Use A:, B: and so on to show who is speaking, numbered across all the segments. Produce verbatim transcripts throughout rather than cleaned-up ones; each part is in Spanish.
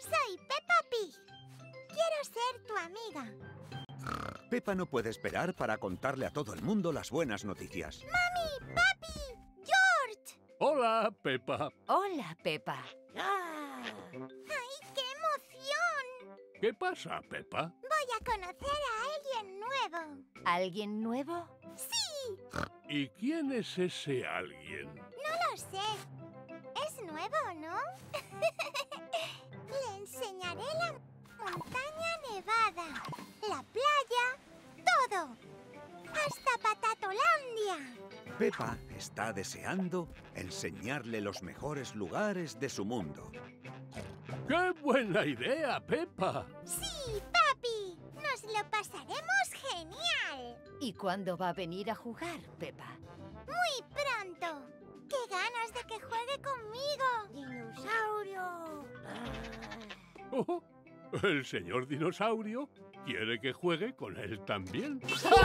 A: Soy Peppa Pig. Quiero ser tu amiga.
B: Peppa no puede esperar para contarle a todo el mundo las buenas noticias.
A: ¡Mami! ¡Papi! ¡George!
C: Hola, Peppa.
D: Hola, Peppa.
A: ¡Ay, qué emoción!
C: ¿Qué pasa, Peppa?
A: Voy a conocer a alguien nuevo.
D: ¿Alguien nuevo?
A: ¡Sí!
C: ¿Y quién es ese alguien?
A: No lo sé. Es nuevo, ¿no? Le enseñaré la montaña nevada, la playa, todo. ¡Hasta Patatolandia!
B: Peppa está deseando enseñarle los mejores lugares de su mundo.
C: ¡Qué buena idea, Peppa!
A: ¡Sí, papi! ¡Nos lo pasaremos genial!
D: ¿Y cuándo va a venir a jugar, Peppa?
A: ¡Muy pronto! ¡Qué ganas de que juegue conmigo! ¡Dinosaurio!
C: Oh, el señor dinosaurio quiere que juegue con él también.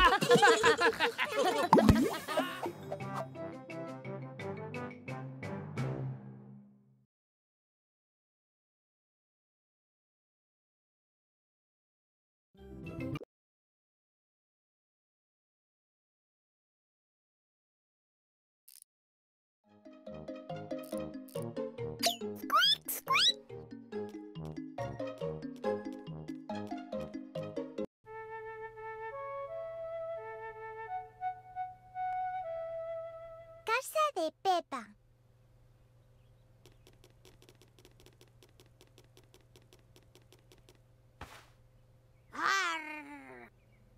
A: Casa de Peppa. ¡Arr!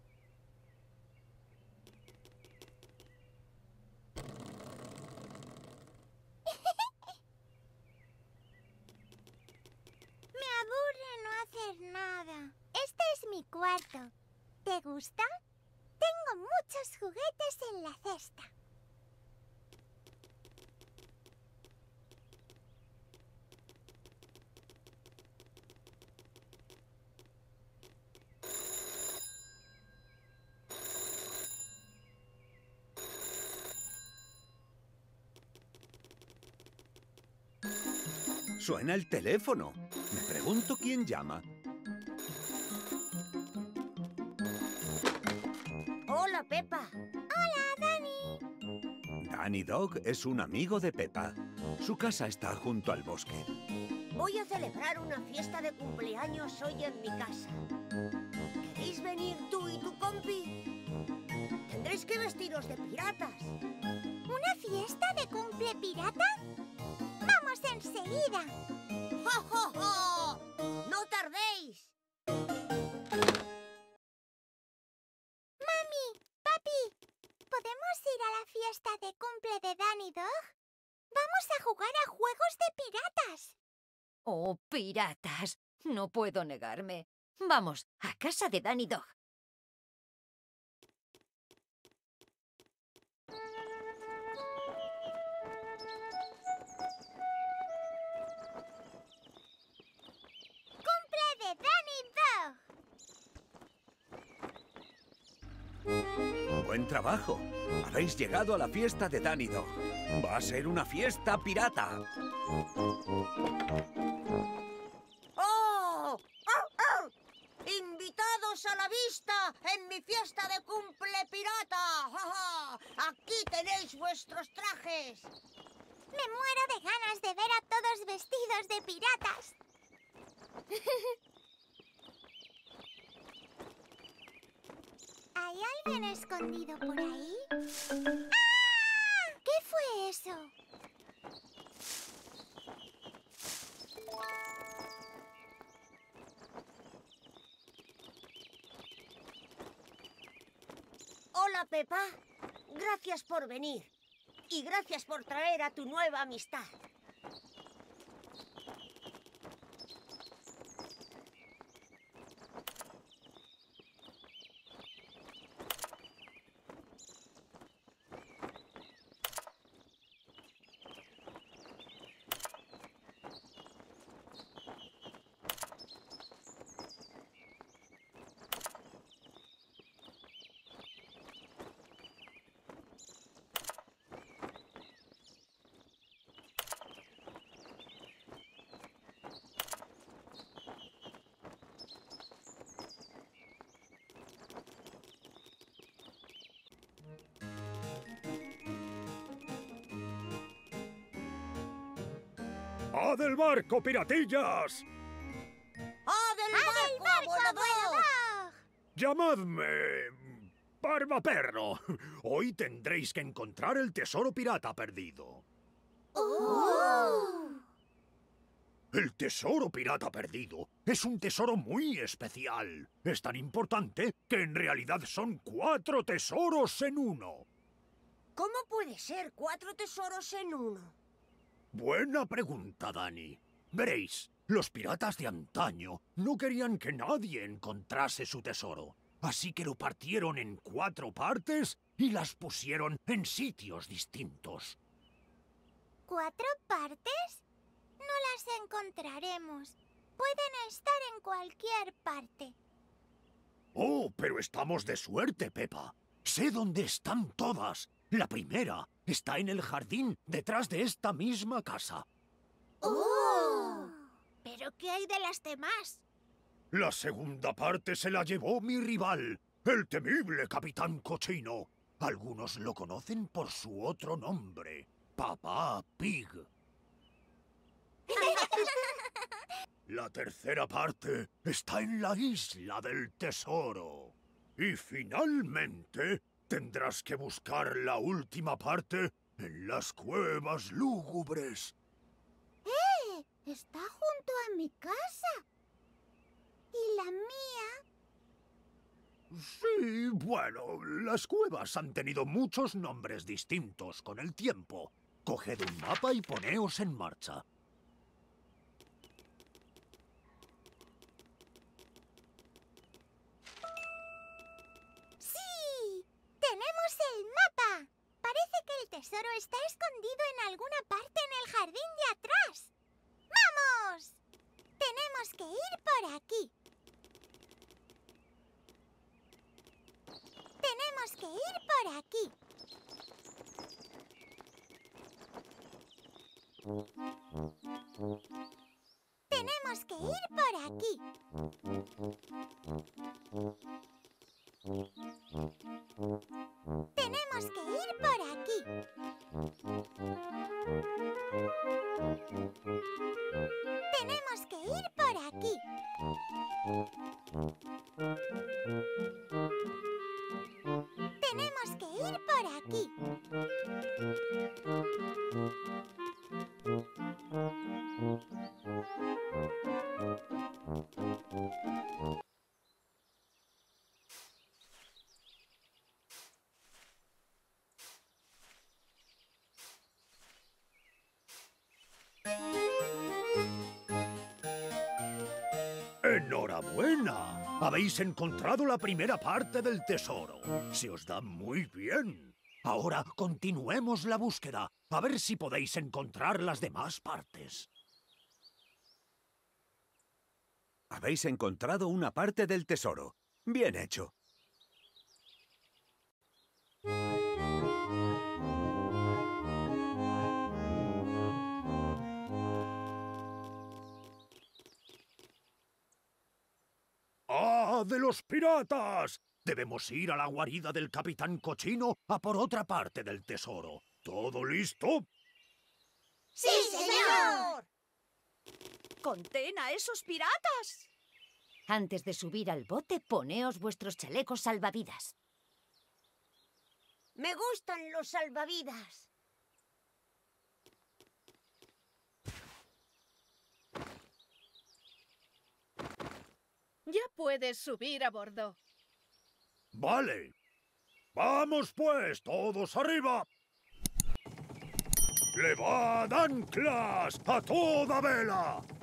A: Me aburre no hacer nada. Este es mi cuarto. ¿Te gusta? Tengo muchos juguetes en la cesta.
B: Suena el teléfono. Me pregunto quién llama.
E: Hola, Peppa.
A: ¡Hola, Danny!
B: Danny Dog es un amigo de Peppa. Su casa está junto al bosque.
E: Voy a celebrar una fiesta de cumpleaños hoy en mi casa. ¿Queréis venir tú y tu compi? Tendréis que vestiros de piratas.
A: ¿Una fiesta de cumple pirata? ¡Vamos enseguida!
E: ¡Jo, jo, jo! ¡No tardéis!
A: ¡Mami! ¡Papi! ¿Podemos ir a la fiesta de cumple de Danny Dog? ¡Vamos a jugar a juegos de piratas!
D: ¡Oh, piratas! No puedo negarme. Vamos, a casa de Danny Dog.
A: ¡Cumple de Danny Dog!
B: Buen trabajo. Habéis llegado a la fiesta de Danny Dog. Va a ser una fiesta pirata.
E: ¡Oh! ¡Au, au! ¡Invitados a la vista en mi fiesta de cumple pirata! ¡Ja, ja! ¡Aquí tenéis vuestros trajes!
A: Me muero de ganas de ver a todos vestidos de piratas. ¿Hay alguien escondido por ahí? ¡Ah! ¿Qué fue eso?
E: Hola, Peppa. Gracias por venir. Y gracias por traer a tu nueva amistad.
B: ¡A del barco, piratillas!
E: ¡Ah, del
A: ¡Ah, del barco,
E: abuelo!
B: ¡Llamadme Barbaperro! Hoy tendréis que encontrar el tesoro pirata perdido.
A: ¡Oh!
B: El tesoro pirata perdido es un tesoro muy especial. Es tan importante que en realidad son cuatro tesoros en uno.
E: ¿Cómo puede ser cuatro tesoros en uno?
B: Buena pregunta, Dani. Veréis, los piratas de antaño no querían que nadie encontrase su tesoro. Así que lo partieron en cuatro partes y las pusieron en sitios distintos.
A: ¿Cuatro partes? No las encontraremos. Pueden estar en cualquier parte.
B: Oh, pero estamos de suerte, Pepa. Sé dónde están todas. La primera está en el jardín detrás de esta misma casa.
A: ¡Oh! ¿Pero qué hay de las demás?
B: La segunda parte se la llevó mi rival, el temible Capitán Cochino. Algunos lo conocen por su otro nombre, Papá Pig. La tercera parte está en la isla del tesoro. Y finalmente tendrás que buscar la última parte en las cuevas lúgubres.
A: ¡Eh! Está junto a mi casa. ¿Y la mía?
B: Sí, bueno, las cuevas han tenido muchos nombres distintos con el tiempo. Coged un mapa y poneos en marcha.
A: ¡Sí! ¡Tenemos el mapa! Parece que el tesoro está escondido en alguna parte en el jardín de atrás. ¡Vamos! Tenemos que ir por aquí. Tenemos que ir por aquí. Tenemos que ir por aquí. Tenemos que ir por aquí. Tenemos que ir por aquí. Tenemos que ir por aquí.
B: ¡Enhorabuena! Habéis encontrado la primera parte del tesoro. Se os da muy bien. Ahora continuemos la búsqueda, a ver si podéis encontrar las demás partes. Habéis encontrado una parte del tesoro. Bien hecho. ¡Ah, de los piratas! Debemos ir a la guarida del Capitán Cochino a por otra parte del tesoro. ¿Todo listo?
A: ¡Sí, señor!
F: ¡Contén a esos piratas!
D: Antes de subir al bote, poneos vuestros chalecos salvavidas.
E: Me gustan los salvavidas.
F: Ya puedes subir a bordo.
B: Vale. ¡Vamos pues, todos arriba! ¡Levad anclas a toda vela!